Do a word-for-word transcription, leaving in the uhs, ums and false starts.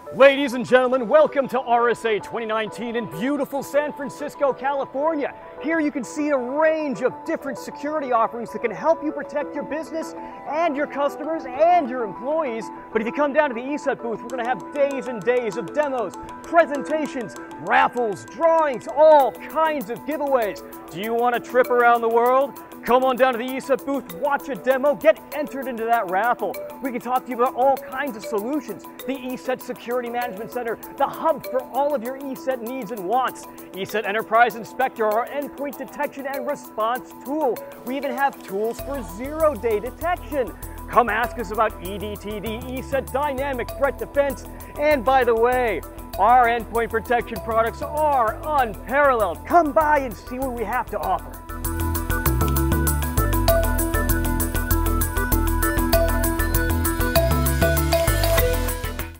Ladies and gentlemen, welcome to R S A twenty nineteen in beautiful San Francisco, California. Here you can see a range of different security offerings that can help you protect your business and your customers and your employees. But if you come down to the E S E T booth, we're going to have days and days of demos, presentations, raffles, drawings, all kinds of giveaways. Do you want a trip around the world? Come on down to the E S E T booth, watch a demo, get entered into that raffle. We can talk to you about all kinds of solutions. The E S E T Security Management Center, the hub for all of your E S E T needs and wants. E S E T Enterprise Inspector, our endpoint detection and response tool. We even have tools for zero-day detection. Come ask us about E D T D, E S E T Dynamic Threat Defense. And by the way, our endpoint protection products are unparalleled. Come by and see what we have to offer.